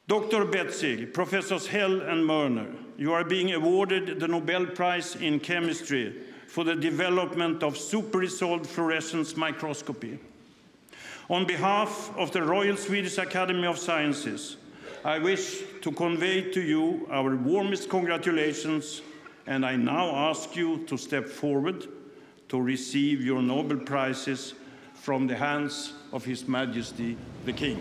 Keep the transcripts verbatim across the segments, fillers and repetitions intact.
Doctor Betzig, Professors Hell and Mörner, you are being awarded the Nobel Prize in Chemistry for the development of super-resolved fluorescence microscopy. On behalf of the Royal Swedish Academy of Sciences, I wish to convey to you our warmest congratulations, and I now ask you to step forward to receive your Nobel Prizes from the hands of His Majesty the King.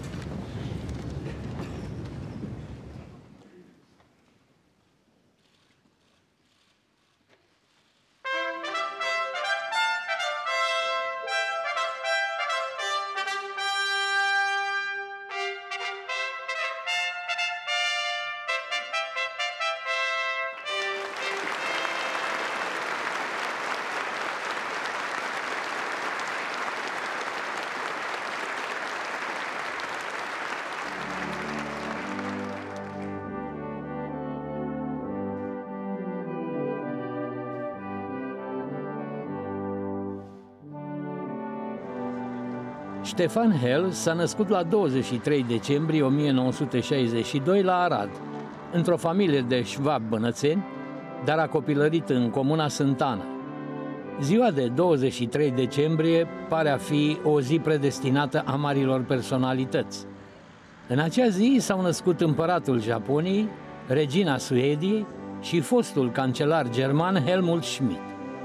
Stefan Hell s-a născut la douăzeci și trei decembrie o mie nouă sute șaizeci și doi la Arad, într-o familie de șvab bănățeni, dar a copilărit în comuna Sântana. Ziua de douăzeci și trei decembrie pare a fi o zi predestinată a marilor personalități. În acea zi s-au născut împăratul Japoniei, regina Suediei și fostul cancelar german Helmut Schmidt.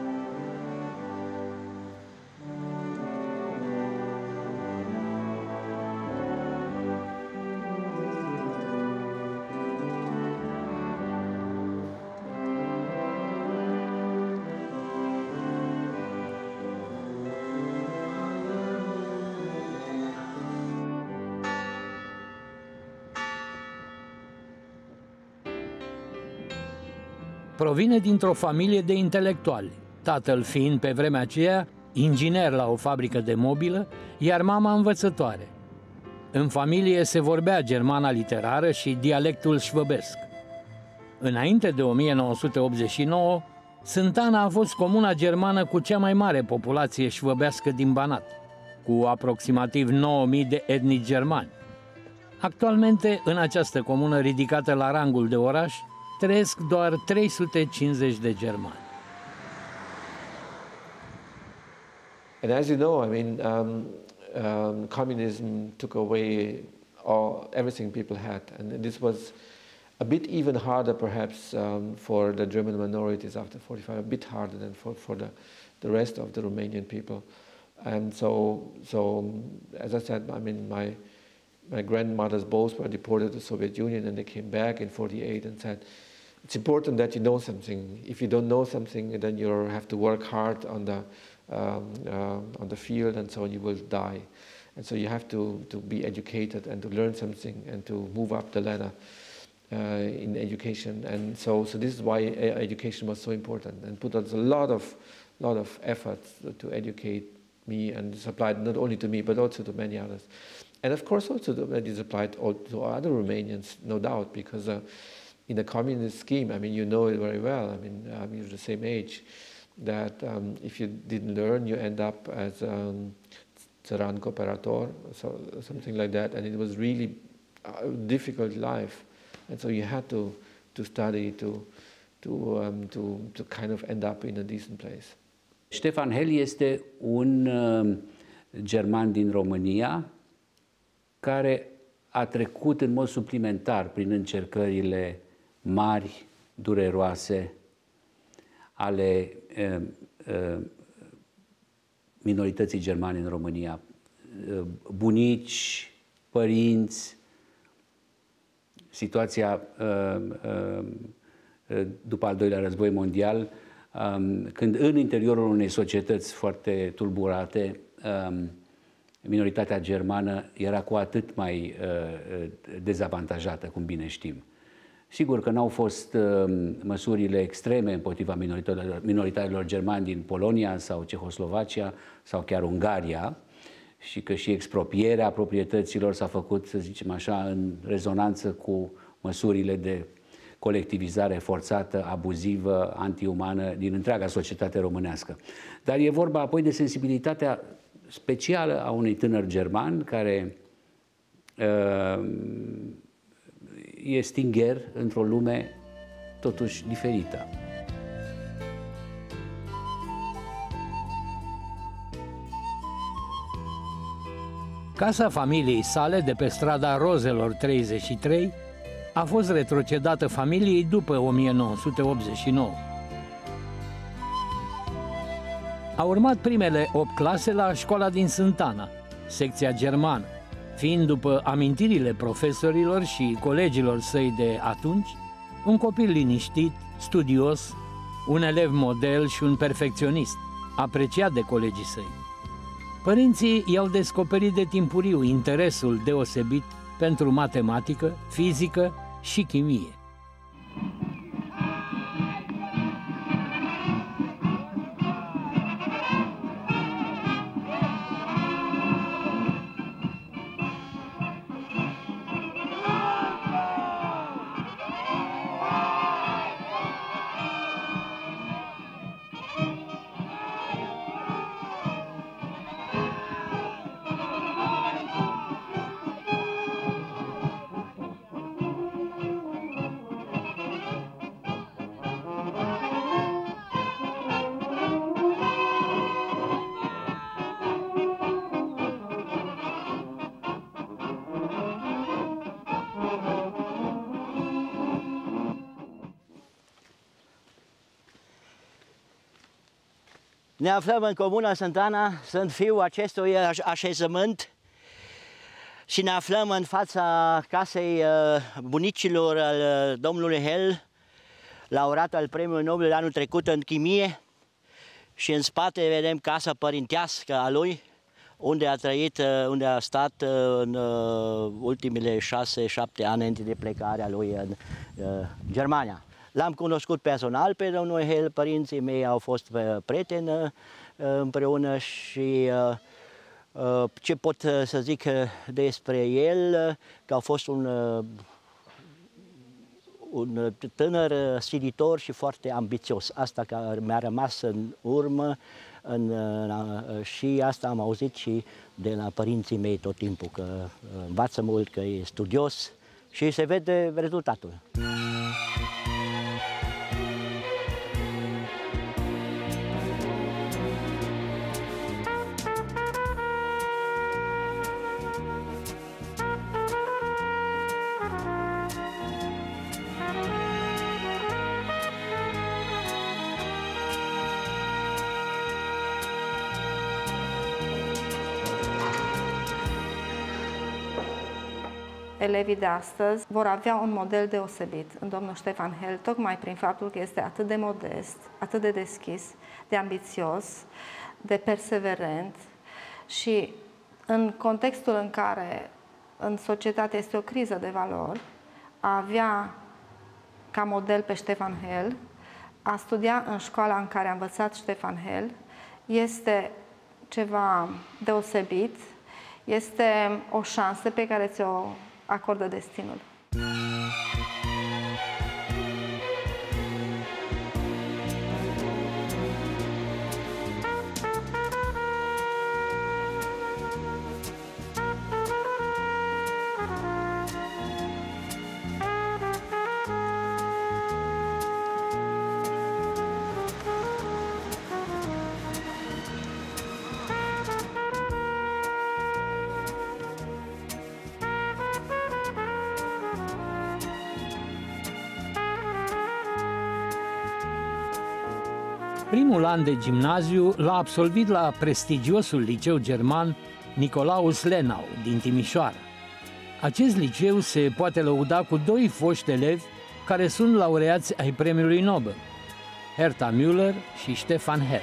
Provine dintr-o familie de intelectuali, tatăl fiind pe vremea aceea inginer la o fabrică de mobilă, iar mama învățătoare. În familie se vorbea germana literară și dialectul șvăbesc. Înainte de o mie nouă sute optzeci și nouă, Sântana a fost comuna germană cu cea mai mare populație șvăbească din Banat, cu aproximativ nouă mii de etnici germani. Actualmente, în această comună ridicată la rangul de oraș, trăiesc doar trei sute cincizeci de germani. And as you know, I mean, um, um, communism took away all, everything people had, and this was a bit even harder, perhaps, um, for the German minorities after forty-five, a bit harder than for, for the, the rest of the Romanian people. And so, so, as I said, I mean, my my grandmothers both were deported to the Soviet Union, and they came back in forty-eight and said, it's important that you know something. If you don't know something, then you have to work hard on the um, uh, on the field, and so you will die. And so you have to to be educated and to learn something and to move up the ladder uh, in education. And so, so this is why education was so important, and put us a lot of lot of effort to educate me, and this applied not only to me but also to many others. And of course, also that is applied to other Romanians, no doubt, because uh, in the communist scheme, I mean, you know it very well. I mean, um, you're the same age. That um, if you didn't learn, you end up as um, țăran cooperator, so something like that. And it was really a difficult life, and so you had to to study to to um, to to kind of end up in a decent place. Stefan Hell este un uh, german din România care a trecut în mod suplimentar prin încercările mari, dureroase ale uh, uh, minorității germane în România. Uh, bunici, părinți, situația uh, uh, după al doilea război mondial, um, când în interiorul unei societăți foarte tulburate, um, minoritatea germană era cu atât mai uh, dezavantajată, cum bine știm. Sigur că n-au fost uh, măsurile extreme împotriva minoritarilor, minoritarilor germani din Polonia sau Cehoslovacia sau chiar Ungaria, și că și expropierea proprietăților s-a făcut, să zicem așa, în rezonanță cu măsurile de colectivizare forțată, abuzivă, antiumană din întreaga societate românească. Dar e vorba apoi de sensibilitatea specială a unui tânăr german care uh, e stingher într-o lume totuși diferită. Casa familiei sale de pe strada Rozelor treizeci și trei a fost retrocedată familiei după o mie nouă sute optzeci și nouă. A urmat primele opt clase la școala din Sântana, secția germană, fiind după amintirile profesorilor și colegilor săi de atunci, un copil liniștit, studios, un elev model și un perfecționist, apreciat de colegii săi. Părinții i-au descoperit de timpuriu interesul deosebit pentru matematică, fizică și chimie. Ne aflăm în comuna Sântana, sunt fiul acestui așezământ și ne aflăm în fața casei bunicilor al domnului Hell, laureat al Premiului Nobel anul trecut în chimie, și în spate vedem casa părintească a lui, unde a trăit, unde a stat în ultimele șase șapte ani înainte de plecarea lui în Germania. L-am cunoscut personal pe domnul Hell, părinții mei au fost prieteni împreună și ce pot să zic despre el, că a fost un, un tânăr silitor și foarte ambițios. Asta mi-a rămas în urmă în, și asta am auzit și de la părinții mei tot timpul, că învață mult, că e studios și se vede rezultatul. Elevii de astăzi vor avea un model deosebit în domnul Ștefan Hell, tocmai prin faptul că este atât de modest, atât de deschis, de ambițios, de perseverent și în contextul în care în societate este o criză de valori, a avea ca model pe Ștefan Hell, a studia în școala în care a învățat Ștefan Hell, este ceva deosebit, este o șansă pe care ți-o acordă destinul. Primul an de gimnaziu l-a absolvit la prestigiosul liceu german Nicolaus Lenau din Timișoara. Acest liceu se poate lăuda cu doi foști elevi care sunt laureați ai Premiului Nobel, Herta Müller și Stefan Hell.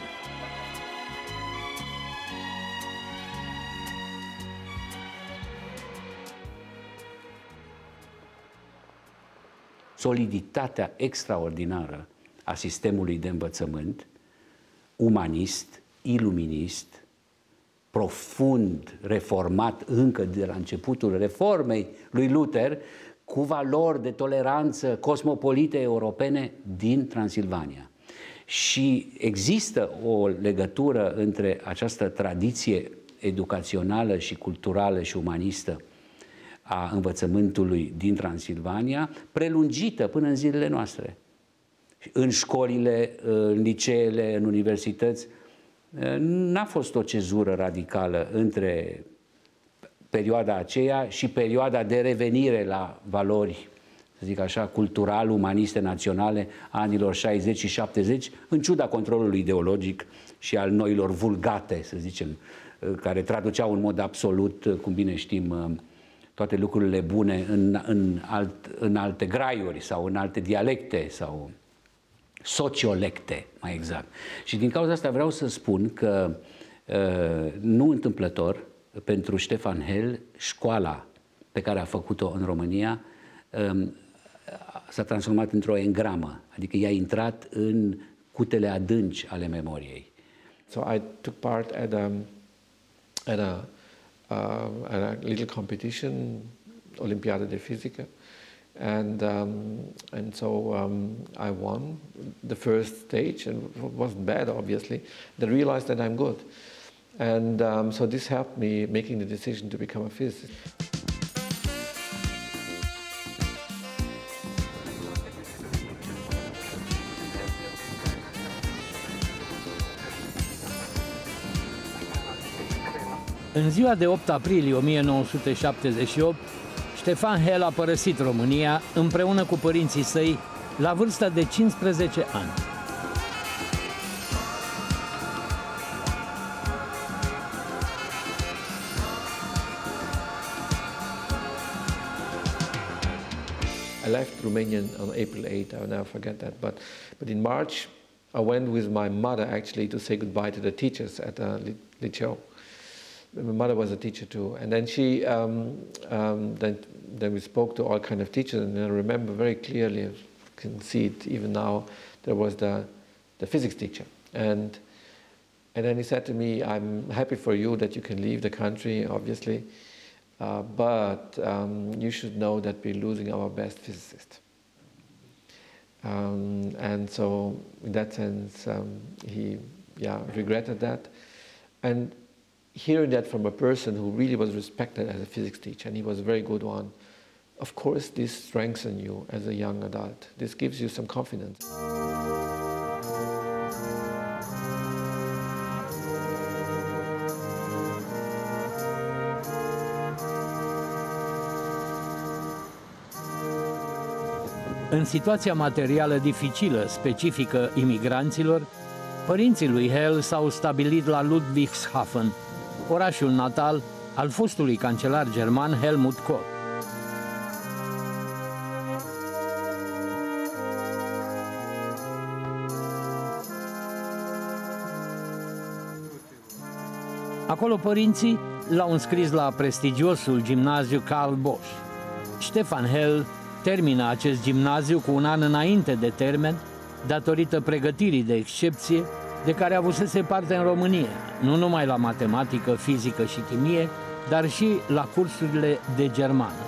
Soliditatea extraordinară a sistemului de învățământ, umanist, iluminist, profund reformat încă de la începutul reformei lui Luther, cu valori de toleranță cosmopolite europene din Transilvania. Și există o legătură între această tradiție educațională și culturală și umanistă a învățământului din Transilvania, prelungită până în zilele noastre. În școlile, în liceele, în universități, n-a fost o cezură radicală între perioada aceea și perioada de revenire la valori, să zic așa, cultural, umaniste, naționale, anilor șaizeci și șaptezeci, în ciuda controlului ideologic și al noilor vulgate, să zicem, care traduceau în mod absolut, cum bine știm, toate lucrurile bune în, în, alt, în alte graiuri sau în alte dialecte sau sociolecte, mai exact. Și din cauza asta vreau să spun că nu întâmplător, pentru Ștefan Hel, școala pe care a făcut-o în România s-a transformat într-o engramă, adică i-a intrat în cutele adânci ale memoriei. So I took part at a, at a, uh, at a little competition, Olimpiada de Fizică, and um, and so um, I won the first stage, and it wasn't bad, obviously. Then I realized that I'm good, and um, so this helped me making the decision to become a physicist. În ziua de opt aprilie o mie nouă sute șaptezeci și opt, Ștefan Hel a părăsit România împreună cu părinții săi la vârsta de cincisprezece ani. I left Romania on April eighth, I'll never forget that, but, but in March I went with my mother actually to say goodbye to the teachers at the Liceo. My mother was a teacher too, and then she, um, um, then, then we spoke to all kind of teachers, and I remember very clearly, I can see it even now, there was the, the physics teacher, and, and then he said to me, I'm happy for you that you can leave the country, obviously, uh, but um, you should know that we're losing our best physicist. Um, and so in that sense, um, he yeah, regretted that. And hearing that from a person who really was respected as a physics teacher, and he was a very good one, of course this strengthens you as a young adult. This gives you some confidence. În situația materială dificilă, specifică imigranților, părinții lui Hel s-au stabilit la Ludwigshafen, orașul natal al fostului cancelar german Helmut Kohl. Acolo părinții l-au înscris la prestigiosul gimnaziu Karl Bosch. Ștefan Hel termină acest gimnaziu cu un an înainte de termen, datorită pregătirii de excepție de care avusese parte în România, nu numai la matematică, fizică și chimie, dar și la cursurile de germană.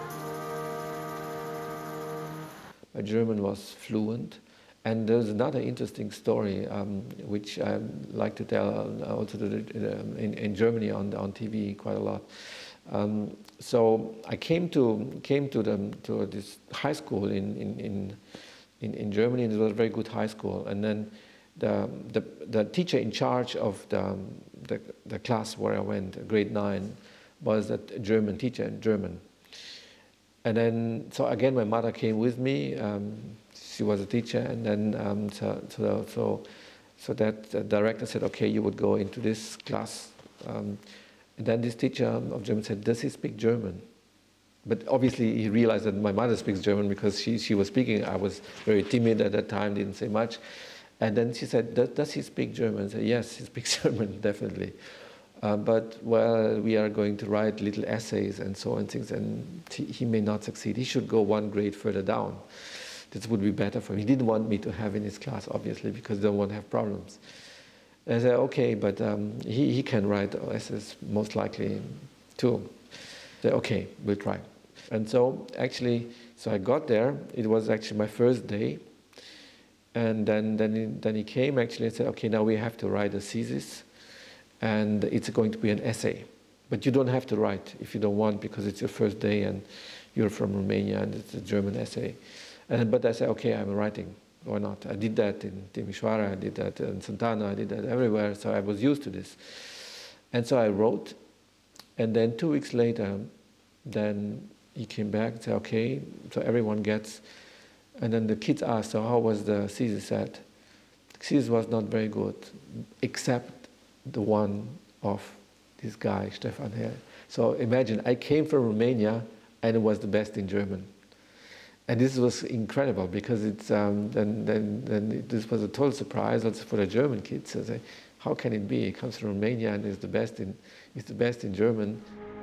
My German was fluent, and there's another interesting story um, which I like to tell also to the, in, in Germany on on T V quite a lot. Um, so I came to came to the to this high school in in in in, in Germany, and it was a very good high school. And then the the the teacher in charge of the the, the class where I went, grade nine, was that German teacher, German. And then so again, my mother came with me. Um, she was a teacher, and then um, so so so so that the director said, okay, you would go into this class. Um, And then this teacher of German said, does he speak German? But obviously he realized that my mother speaks German because she, she was speaking. I was very timid at that time, didn't say much. And then she said, does, does he speak German? I said, yes, he speaks German, definitely. Uh, but, well, we are going to write little essays and so on and things, and he, he may not succeed. He should go one grade further down. This would be better for him. He didn't want me to have in his class, obviously, because he don't want to have problems. I said, okay, but um, he, he can write essays most likely too. I said, okay, we'll try. And so actually, so I got there. It was actually my first day. And then, then, he, then he came actually and said, okay, now we have to write a thesis. And it's going to be an essay. but you don't have to write if you don't want, because it's your first day and you're from Romania and it's a German essay. And, but I said, okay, I'm writing, why not? I did that in Timișoara, I did that in Santana, I did that everywhere, so I was used to this. And so I wrote, and then two weeks later, then he came back and said, okay, so everyone gets, and then the kids asked, so how was the thesis set? The thesis was not very good, except the one of this guy, Stefan Hell. So imagine, I came from Romania, and it was the best in German. And this was incredible, because it's, um, then, then, then it, this was a total surprise also for the German kids. So they, how can it be? He comes from Romania and is the best in, is the best in German.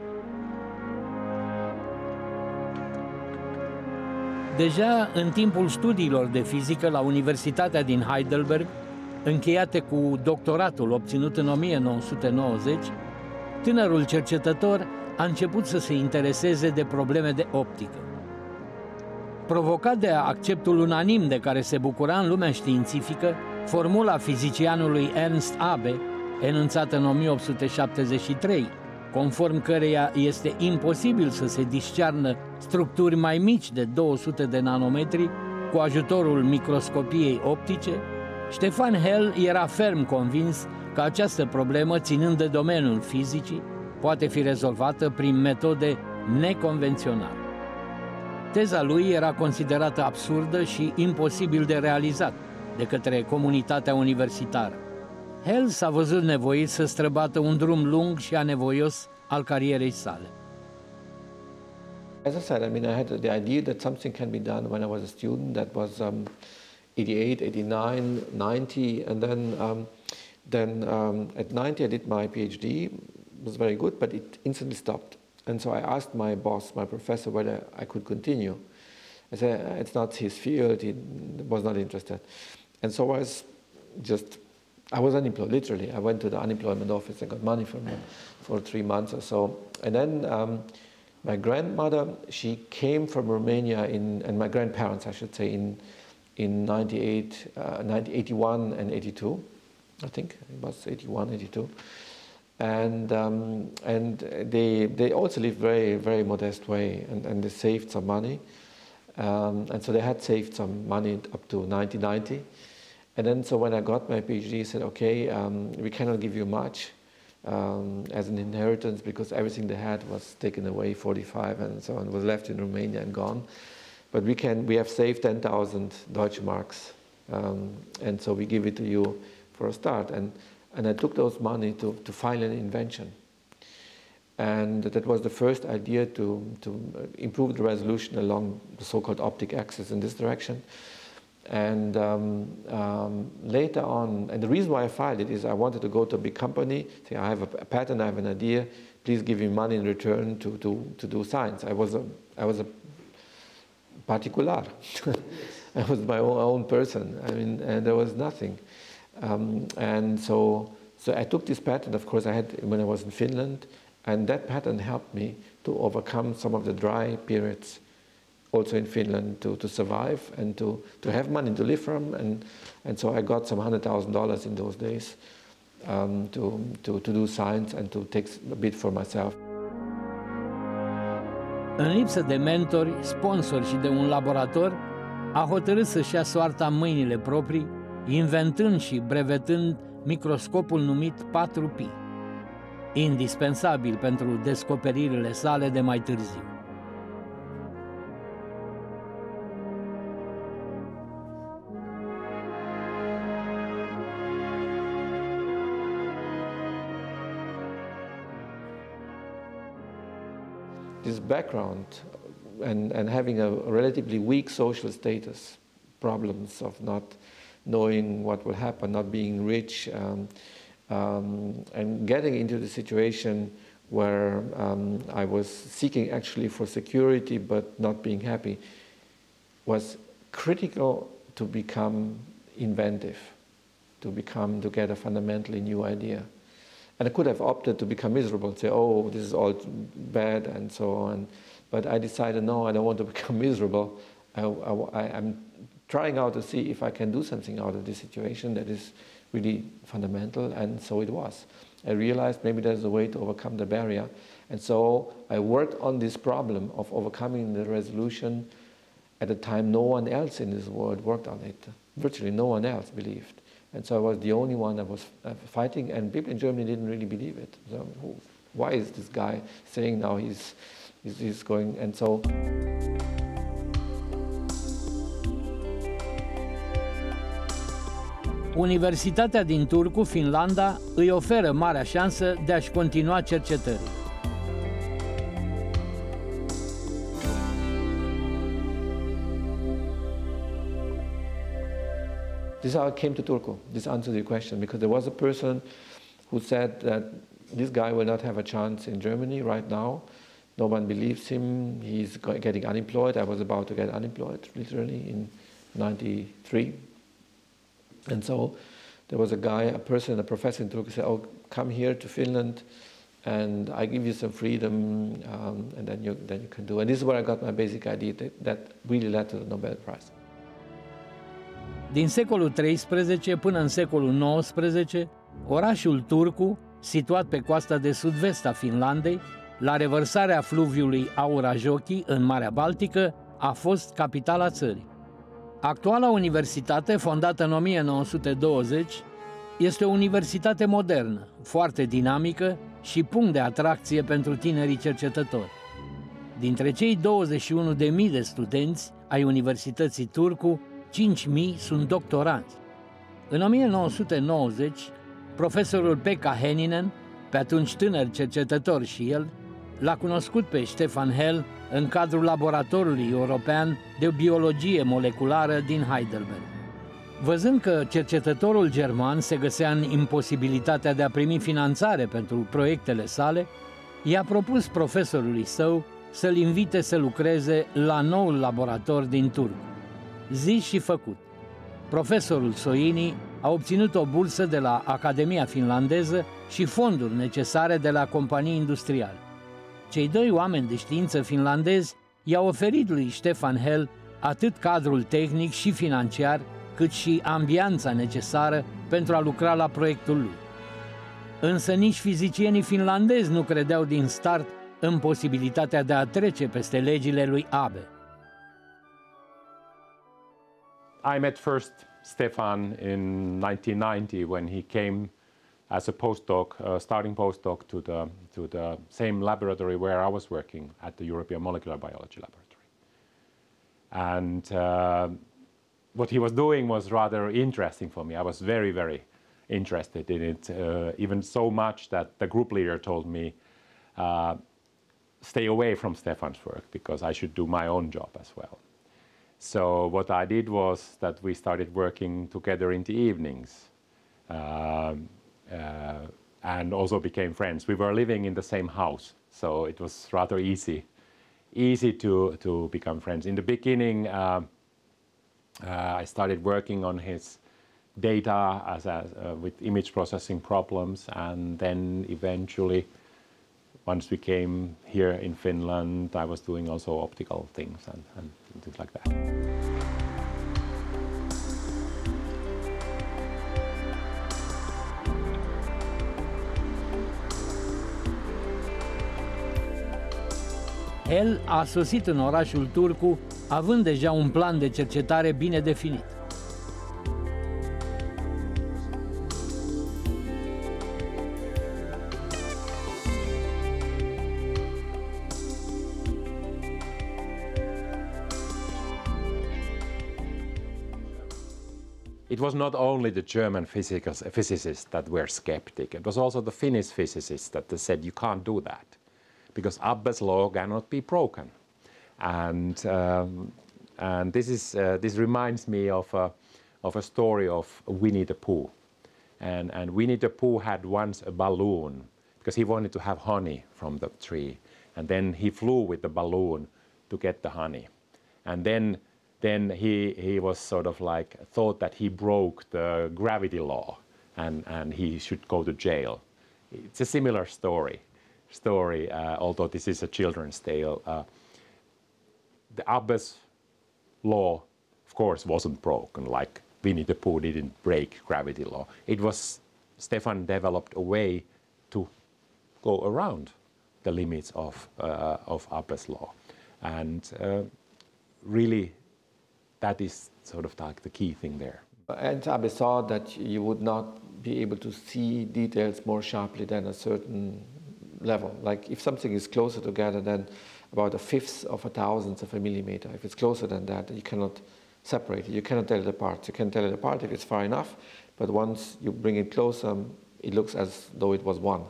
Deja în timpul studiilor de fizică la Universitatea din Heidelberg, încheiate cu doctoratul obținut în o mie nouă sute nouăzeci, tânărul cercetător a început să se intereseze de probleme de optică. Provocat de acceptul unanim de care se bucura în lumea științifică, formula fizicianului Ernst Abbe, enunțată în o mie opt sute șaptezeci și trei, conform căreia este imposibil să se discearnă structuri mai mici de două sute de nanometri cu ajutorul microscopiei optice, Stefan Hell era ferm convins că această problemă, ținând de domeniul fizicii, poate fi rezolvată prin metode neconvenționale. Teza lui era considerată absurdă și imposibil de realizat de către comunitatea universitară. Hell s-a văzut nevoit să străbată un drum lung și anevoios al carierei sale. As I said, I mean, I had the idea that something can be done when I was a student. That was um, eighty-eight, eighty-nine, ninety, and then, um, then um, at ninety I did my PhD. It was very good, but it instantly stopped. And so I asked my boss, my professor, whether I could continue. I said, it's not his field, he was not interested. And so I was just, I was unemployed, literally. I went to the unemployment office and got money from them for three months or so. And then um, my grandmother, she came from Romania, in, and my grandparents, I should say, in, in ninety-eight, uh, eighty-one and eighty-two, I think. It was eighty-one, eighty-two. And um, and they they also lived very very modest way, and, and they saved some money, um, and so they had saved some money up to nineteen ninety, and then so when I got my PhD, he said, okay, um, we cannot give you much um, as an inheritance, because everything they had was taken away, forty-five and so on, was left in Romania and gone, but we can we have saved ten thousand Deutsche Marks, um, and so we give it to you for a start. And And I took those money to, to find an invention. And that was the first idea to, to improve the resolution along the so-called optic axis in this direction. And um, um, later on, and the reason why I filed it is I wanted to go to a big company, say, I have a, a patent, I have an idea, please give me money in return to, to, to do science. I was a, I was a particular. I was my own, own person. I mean, and there was nothing. Um, and so, so I took this patent, of course I had when I was in Finland, and that patent helped me to overcome some of the dry periods also in Finland, to, to survive and to, to have money to live from, and, and so I got some hundred thousand dollars in those days um, to, to, to do science and to take a bit for myself. În lipsă de mentori, sponsori și de un laborator, a hotărât să-și ia soarta în mâinile proprii, inventând și brevetând microscopul numit patru pi, indispensabil pentru descoperirile sale de mai târziu. This background and, and having a relatively weak social status, problems of not knowing what will happen, not being rich, um, um, and getting into the situation where um, I was seeking actually for security but not being happy, was critical to become inventive, to become, to get a fundamentally new idea. And I could have opted to become miserable and say, oh, this is all bad and so on. But I decided, no, I don't want to become miserable. I, I, I'm trying out to see if I can do something out of this situation that is really fundamental, and so it was. I realized maybe there's a way to overcome the barrier. And so I worked on this problem of overcoming the resolution. At the time, no one else in this world worked on it. Virtually no one else believed. And so I was the only one that was uh, fighting, and people in Germany didn't really believe it. So who, why is this guy saying now he's, he's, he's going, and so... Universitatea din Turku, Finlanda, îi oferă marea șansă de a-și continua cercetările. This is how I came to Turku. This answers your question, because there was a person who said that this guy will not have a chance in Germany right now. No one believes him. He's getting unemployed. I was about to get unemployed, literally, in ninety-three. And so there was a guy, a person, a professor in Turkey said, oh, come here to Finland and I give you some freedom um, and then you, then you can do. And this is where I got my basic idea that, that really led to the Nobel Prize. Din secolul treisprezece până în secolul nouăsprezece, orașul Turku, situat pe coasta de sud-vest a Finlandei, la revărsarea fluviului Aura-Joki în Marea Baltică, a fost capitala țării. Actuala universitate, fondată în o mie nouă sute douăzeci, este o universitate modernă, foarte dinamică și punct de atracție pentru tinerii cercetători. Dintre cei douăzeci și unu de mii de studenți ai Universității Turku, cinci mii sunt doctoranți. În o mie nouă sute nouăzeci, profesorul Pekka Hänninen, pe atunci tânăr cercetător și el, l-a cunoscut pe Stefan Hell în cadrul Laboratorului European de Biologie Moleculară din Heidelberg. Văzând că cercetătorul german se găsea în imposibilitatea de a primi finanțare pentru proiectele sale, i-a propus profesorului său să-l invite să lucreze la noul laborator din Turku. Zis și făcut. Profesorul Soini a obținut o bursă de la Academia Finlandeză și fonduri necesare de la companii industriale. Cei doi oameni de știință finlandezi i-au oferit lui Stefan Hell atât cadrul tehnic și financiar, cât și ambianța necesară pentru a lucra la proiectul lui. Însă nici fizicienii finlandezi nu credeau din start în posibilitatea de a trece peste legile lui Abbe. I met first Stefan in nineteen ninety when he came as a postdoc, uh, starting postdoc to the, to the same laboratory where I was working at the European Molecular Biology Laboratory. And uh, what he was doing was rather interesting for me. I was very, very interested in it, uh, even so much that the group leader told me, uh, stay away from Stefan's work because I should do my own job as well. So what I did was that we started working together in the evenings. Um, Uh, and also became friends. We were living in the same house, so it was rather easy, easy to, to become friends. In the beginning, uh, uh, I started working on his data as a, uh, with image processing problems, and then eventually, once we came here in Finland, I was doing also optical things and, and things like that. Hell a sosit în orașul Turku, având deja un plan de cercetare bine definit. It was not only the German physicists that were skeptic, it was also the Finnish physicists that said you can't do that, because Abbe's law cannot be broken. And, um, and this, is, uh, this reminds me of a, of a story of Winnie the Pooh. And, and Winnie the Pooh had once a balloon, because he wanted to have honey from the tree. And then he flew with the balloon to get the honey. And then, then he, he was sort of like, thought that he broke the gravity law and, and he should go to jail. It's a similar story. story, uh, although this is a children's tale. Uh, the Abbe's law, of course, wasn't broken, like Winnie the Pooh didn't break gravity law. It was, Stefan developed a way to go around the limits of, uh, of Abbe's law. And uh, really, that is sort of like the key thing there. And Abbe saw that you would not be able to see details more sharply than a certain level. Like if something is closer together than about a fifth of a thousandth of a millimeter, if it's closer than that, you cannot separate it. You cannot tell it apart. You can tell it apart if it's far enough, but once you bring it closer, it looks as though it was one.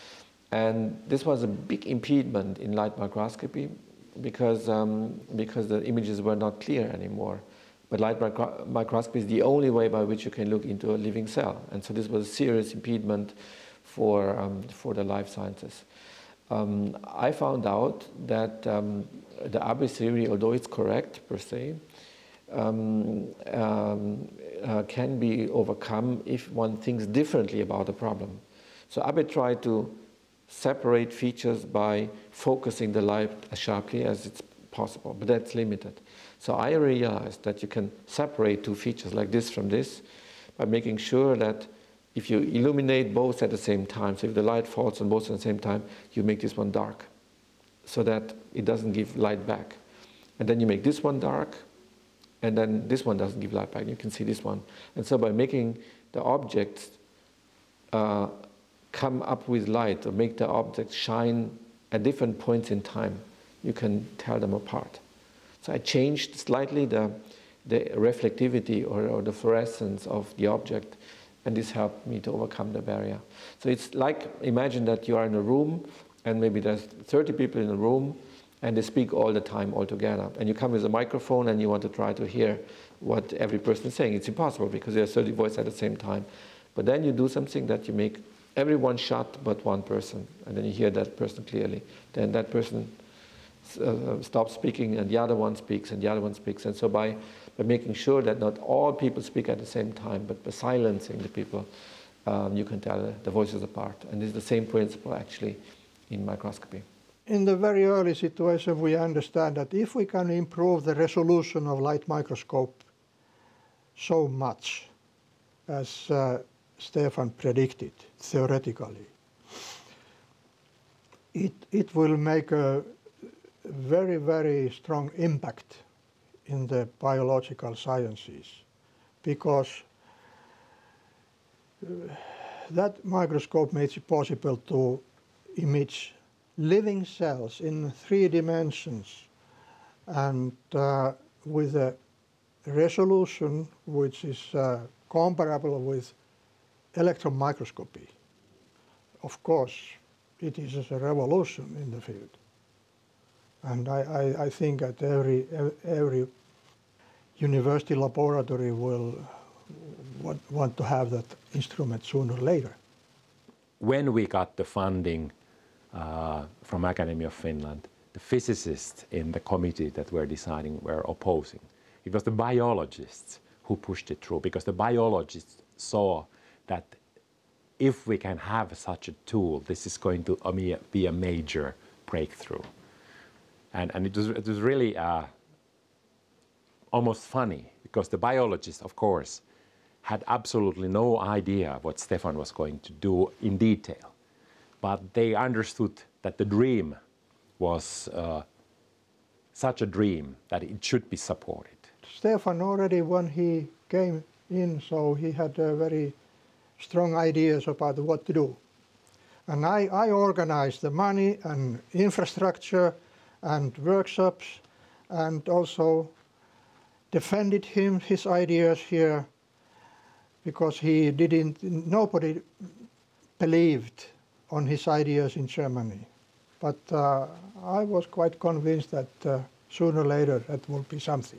And this was a big impediment in light microscopy because, um, because the images were not clear anymore. But light micro microscopy is the only way by which you can look into a living cell. And so this was a serious impediment for, um, for the life sciences. Um, I found out that um, the Abbe theory, although it's correct per se, um, um, uh, can be overcome if one thinks differently about the problem. So Abbe tried to separate features by focusing the light as sharply as it's possible, but that's limited. So I realized that you can separate two features like this from this by making sure that if you illuminate both at the same time, so if the light falls on both at the same time, you make this one dark so that it doesn't give light back. And then you make this one dark, and then this one doesn't give light back. You can see this one. And so by making the objects uh, come up with light or make the objects shine at different points in time, you can tell them apart. So I changed slightly the, the reflectivity or, or the fluorescence of the object, and this helped me to overcome the barrier. So it's like, imagine that you are in a room, and maybe there's thirty people in a room, and they speak all the time all together. And you come with a microphone and you want to try to hear what every person is saying. It's impossible because there are thirty voices at the same time. But then you do something that you make everyone shut but one person, and then you hear that person clearly. Then that person uh, stops speaking and the other one speaks and the other one speaks. And so by, by making sure that not all people speak at the same time, but by silencing the people, um, you can tell the voices apart. And it's the same principle actually in microscopy. In the very early situation, we understand that if we can improve the resolution of light microscope so much as uh, Stefan predicted, theoretically, it, it will make a very, very strong impact in the biological sciences, because that microscope makes it possible to image living cells in three dimensions and uh, with a resolution which is uh, comparable with electron microscopy. Of course, it is a revolution in the field. And I, I, I think that every, every university laboratory will want, want to have that instrument sooner or later. When we got the funding uh, from Academy of Finland, the physicists in the committee that were deciding were opposing. It was the biologists who pushed it through, because the biologists saw that if we can have such a tool, this is going to be a major breakthrough. And, and it, was, it was really uh, almost funny, because the biologists, of course, had absolutely no idea what Stefan was going to do in detail. But they understood that the dream was uh, such a dream that it should be supported. Stefan already, when he came in, so he had uh, very strong ideas about what to do. And I, I organized the money and infrastructure and workshops, and also defended him, his ideas here, because he didn't, nobody believed on his ideas in Germany. But uh, I was quite convinced that uh, sooner or later that will be something.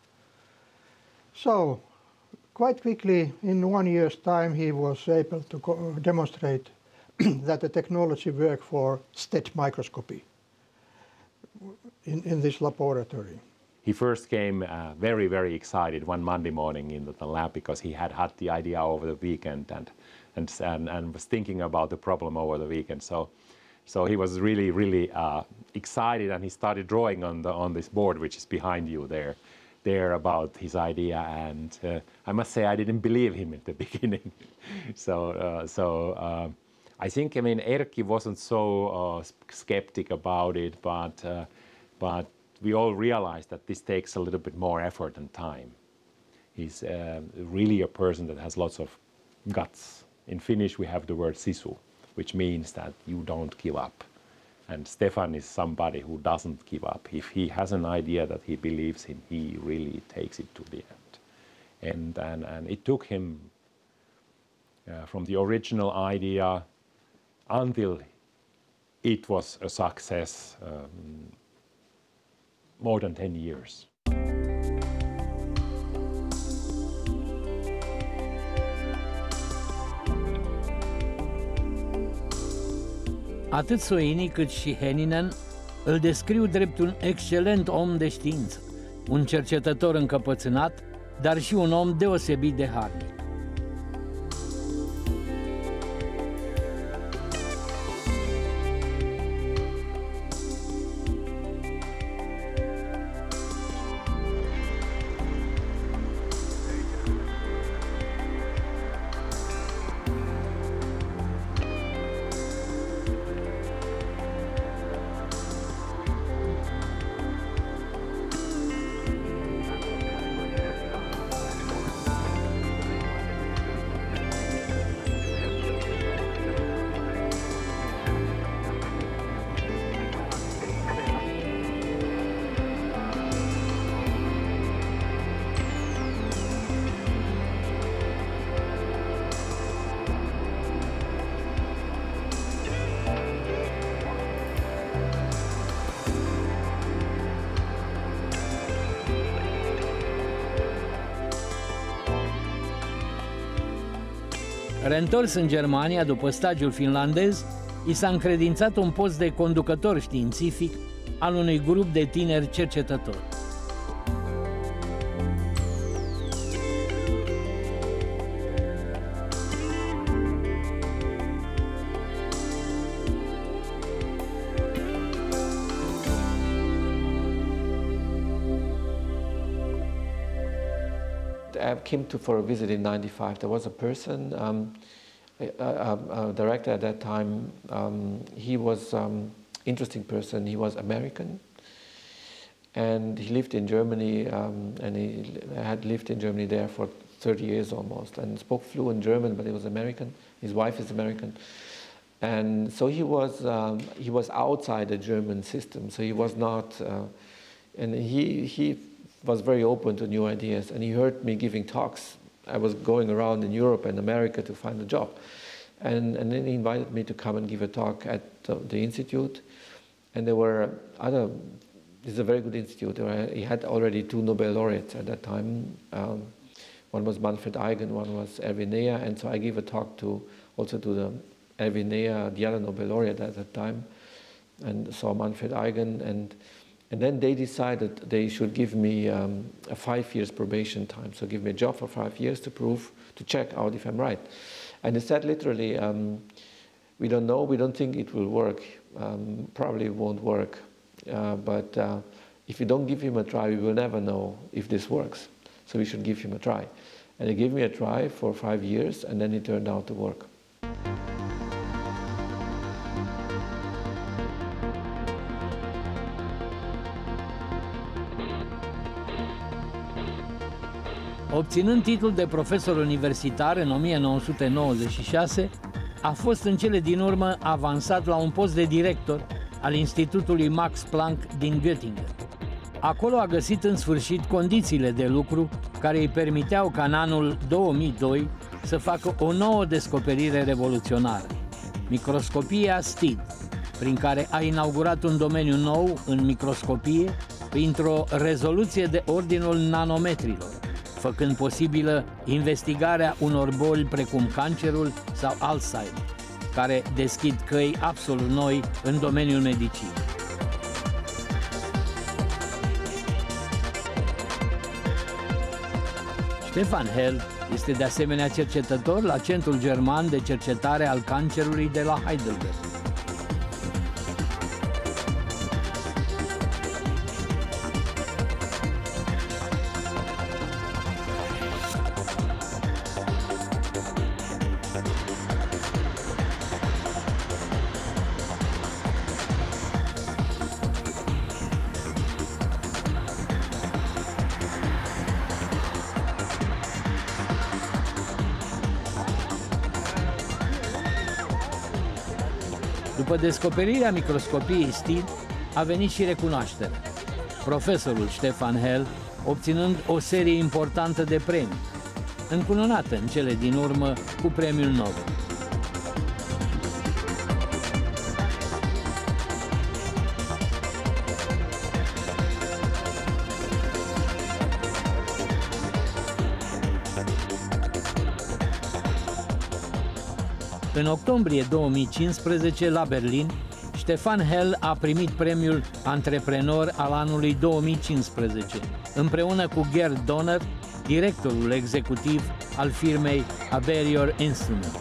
So, quite quickly, in one year's time, he was able to demonstrate that the technology worked for S T E D microscopy in, in this laboratory. He first came uh, very, very excited one Monday morning into the lab, because he had had the idea over the weekend and, and, and, and was thinking about the problem over the weekend. So, so he was really, really uh, excited, and he started drawing on, the, on this board, which is behind you there, there about his idea. And uh, I must say, I didn't believe him at the beginning. so, uh, so uh, I think, I mean, Erkki wasn't so uh, skeptic about it, but, uh, but we all realized that this takes a little bit more effort and time. He's uh, really a person that has lots of guts. In Finnish, we have the word sisu, which means that you don't give up. And Stefan is somebody who doesn't give up. If he has an idea that he believes in, he really takes it to the end. And, and, and it took him uh, from the original idea until it was a success, um, more than ten years. Atât Soini cât și Hänninen îl descriu drept un excelent om de știință, un cercetător încăpățânat, dar și un om deosebit de harnic. Reîntors în Germania după stagiul finlandez, i s-a încredințat un post de conducător științific al unui grup de tineri cercetători. I came to for a visit in ninety-five. There was a person, um, a, a, a director at that time. Um, he was an um, interesting person. He was American, and he lived in Germany, um, and he had lived in Germany there for thirty years almost, and spoke fluent German, but he was American. His wife is American, and so he was um, he was outside the German system. So he was not, uh, and he he. was very open to new ideas, and he heard me giving talks. I was going around in Europe and America to find a job, and, and then he invited me to come and give a talk at the, the institute, and there were other, this is a very good institute, he had already two Nobel laureates at that time. Um, one was Manfred Eigen, one was Erwin Neher, and so I gave a talk to also to the Erwin Neher, the other Nobel laureate at that time, and saw Manfred Eigen, and And then they decided they should give me um, a five years probation time. So give me a job for five years to prove, to check out if I'm right. And they said literally, um, we don't know, we don't think it will work. Um, probably won't work. Uh, but uh, if you don't give him a try, we will never know if this works. So we should give him a try. And they gave me a try for five years, and then it turned out to work. Obținând titlul de profesor universitar în o mie nouă sute nouăzeci și șase, a fost în cele din urmă avansat la un post de director al Institutului Max Planck din Göttingen. Acolo a găsit în sfârșit condițiile de lucru care îi permiteau ca în anul două mii doi să facă o nouă descoperire revoluționară, microscopia S T I D, prin care a inaugurat un domeniu nou în microscopie printr-o rezoluție de ordinul nanometrilor, făcând posibilă investigarea unor boli precum cancerul sau Alzheimer, care deschid căi absolut noi în domeniul medicinei. Stefan Hell este de asemenea cercetător la Centrul German de Cercetare al Cancerului de la Heidelberg. După descoperirea microscopiei STID, a venit și recunoașterea. Profesorul Stefan Hell obținând o serie importantă de premii, încununată în cele din urmă cu premiul Nobel. În octombrie două mii cincisprezece, la Berlin, Stefan Hell a primit premiul Antreprenor al anului două mii cincisprezece, împreună cu Gerd Donner, directorul executiv al firmei Aberior Instrument.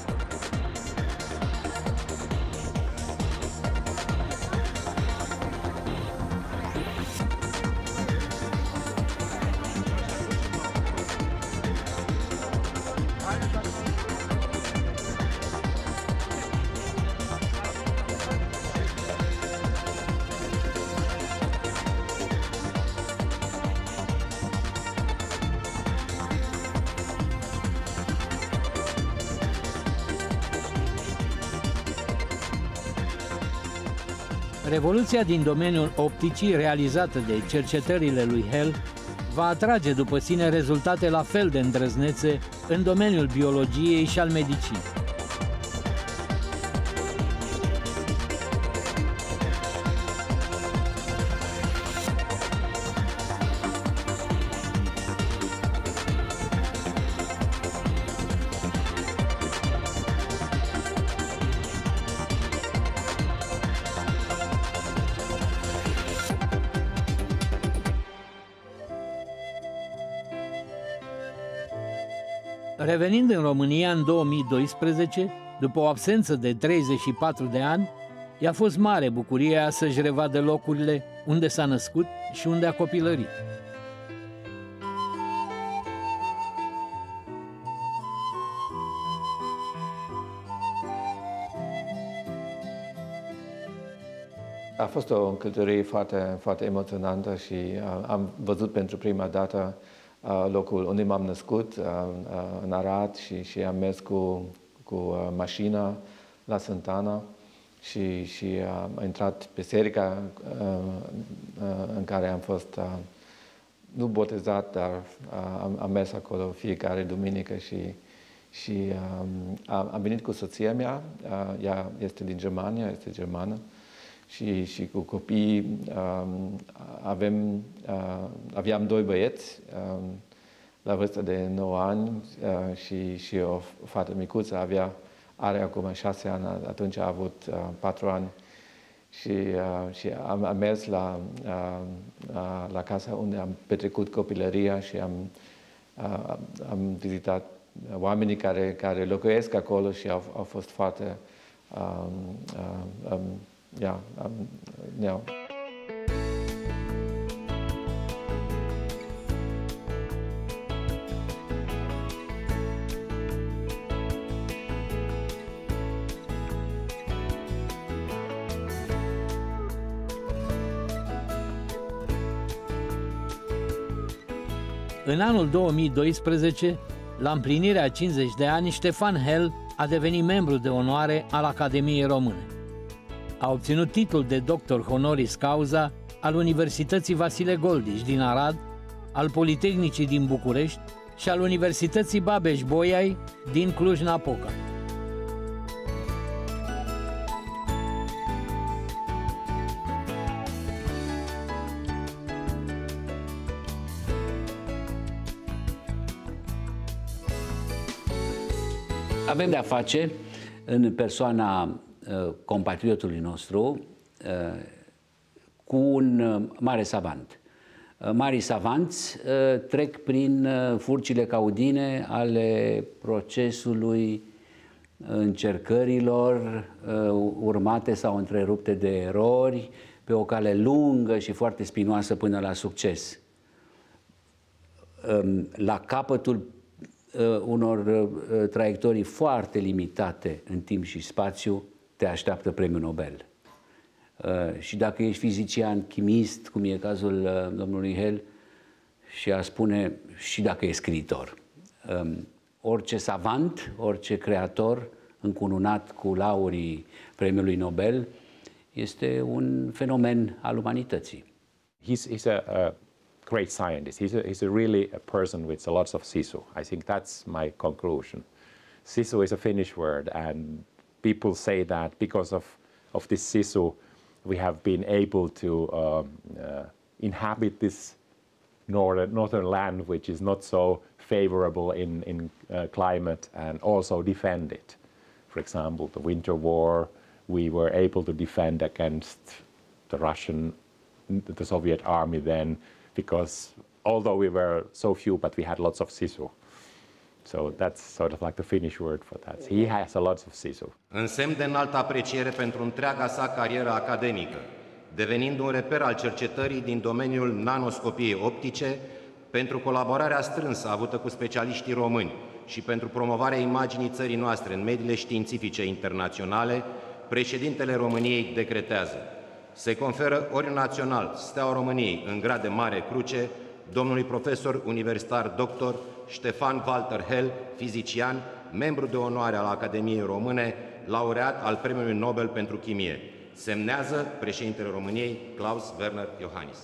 Revoluția din domeniul opticii realizată de cercetările lui Hell va atrage după sine rezultate la fel de îndrăznețe în domeniul biologiei și al medicinei. Revenind în România în două mii doisprezece, după o absență de treizeci și patru de ani, i-a fost mare bucuria să-și revadă locurile unde s-a născut și unde a copilărit. A fost o călătorie foarte, foarte emoționantă și am văzut pentru prima dată locul unde m-am născut, în Arad, și, și am mers cu, cu mașina la Santana și, și am intrat biserica în care am fost, nu botezat, dar am, am mers acolo fiecare duminică și, și am, am venit cu soția mea, ea este din Germania, este germană, și, și cu copii avem, aveam doi băieți la vârstă de nouă ani și, și o fată micuță, avea, are acum șase ani, atunci a avut patru ani și, și am, am mers la, la casa unde am petrecut copilăria și am, am vizitat oamenii care, care locuiesc acolo și au, au fost foarte um, um, Yeah, um, yeah. În anul două mii doisprezece, la împlinirea cincizeci de ani, Stefan Hell a devenit membru de onoare al Academiei Române. A obținut titlul de doctor honoris causa al Universității Vasile Goldiș din Arad, al Politehnicii din București și al Universității Babeș-Bolyai din Cluj-Napoca. Avem de-a face în persoana compatriotului nostru cu un mare savant. Marii savanți trec prin furcile caudine ale procesului încercărilor urmate sau întrerupte de erori pe o cale lungă și foarte spinoasă până la succes. La capătul unor traiectorii foarte limitate în timp și spațiu te așteaptă premiul Nobel. Uh, și dacă ești fizician, chimist, cum e cazul uh, domnului Hell, și a spune și dacă e scriitor. Um, orice savant, orice creator încununat cu laurii premiului Nobel, este un fenomen al umanității. He's, he's a, a great scientist. He's, a, he's a really a person with a lot of sisu. I think that's my conclusion. Sisu is a Finnish word, and people say that because of, of this sisu, we have been able to um, uh, inhabit this northern, northern land, which is not so favorable in, in uh, climate, and also defend it. For example, the Winter War, we were able to defend against the Russian, the Soviet army then, because although we were so few, but we had lots of sisu. So that's sort of like the Finnish word for that. He has a lot of sisu. În semn de înaltă apreciere pentru întreaga sa carieră academică, devenind un reper al cercetării din domeniul nanoscopiei optice, pentru colaborarea strânsă avută cu specialiștii români și pentru promovarea imaginii țării noastre în mediile științifice internaționale, președintele României decretează: se conferă Oriul Național Steaua României în grad de Mare Cruce domnului profesor universitar doctor Ștefan Walter Hell, fizician, membru de onoare al Academiei Române, laureat al Premiului Nobel pentru Chimie. Semnează președintele României, Klaus Werner Iohannis.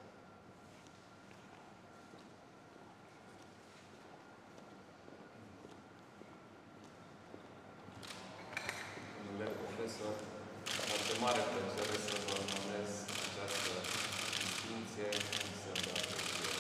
Domnule profesor, este mare plăcere să vă urmez această distinție în semn de apreciere.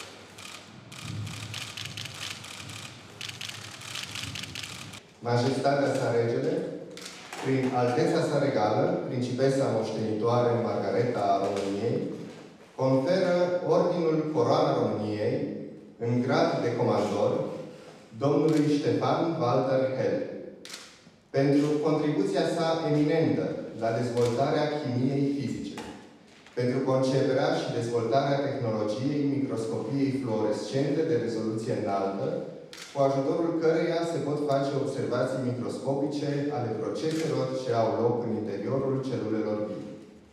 Majestatea sa regele, prin alteța sa regală, principesa moștenitoare Margareta a României, conferă Ordinul Coroana României în grad de comandor domnului Ștefan Walter Hell pentru contribuția sa eminentă la dezvoltarea chimiei fizice, pentru conceperea și dezvoltarea tehnologiei microscopiei fluorescente de rezoluție înaltă, cu ajutorul căreia se pot face observații microscopice ale proceselor ce au loc în interiorul celulelor vii.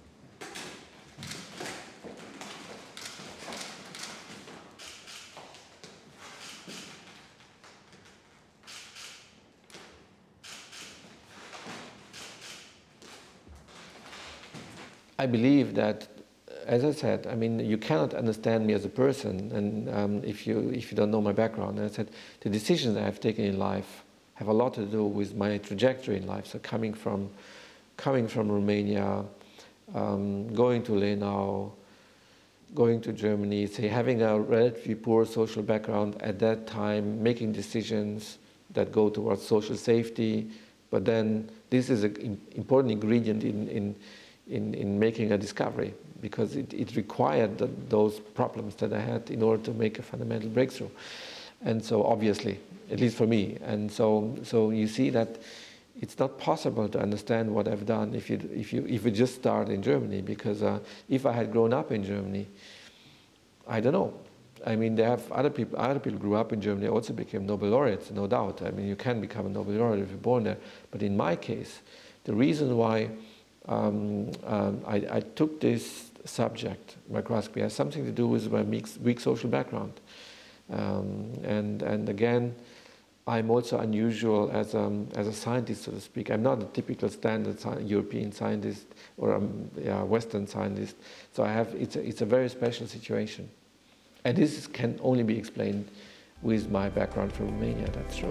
I believe that, as I said, I mean, you cannot understand me as a person, and um, if you if you don't know my background. And I said the decisions I have taken in life have a lot to do with my trajectory in life. So coming from coming from Romania, um, going to Lenau, going to Germany, say having a relatively poor social background at that time, making decisions that go towards social safety, but then this is an important ingredient in in In, in making a discovery, because it, it required the, those problems that I had in order to make a fundamental breakthrough. And so obviously, at least for me, and so so you see that it's not possible to understand what I've done if you if you if you just start in Germany, because uh, if I had grown up in Germany, I don't know. I mean, they have other people. Other people grew up in Germany, also became Nobel laureates, no doubt. I mean, you can become a Nobel laureate if you're born there. But in my case, the reason why Um, um, I, I took this subject, microscopy, has something to do with my weak, weak social background. Um, and, and again, I'm also unusual as a, as a scientist, so to speak. I'm not a typical standard sci European scientist or a yeah, Western scientist. So I have, it's a, it's a very special situation. And this can only be explained with my background from Romania, that's true.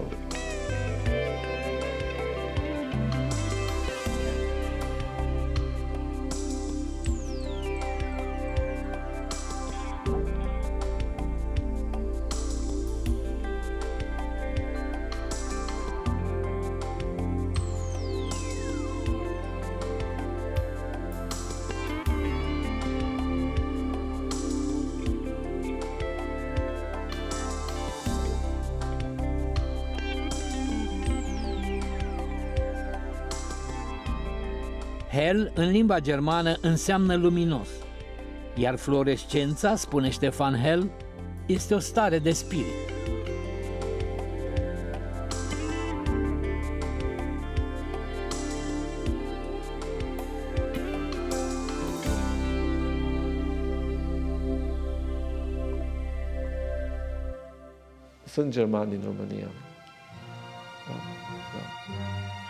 Hell, în limba germană, înseamnă luminos, iar fluorescența, spune Ștefan Hell, este o stare de spirit. Sunt german din România. Da, da.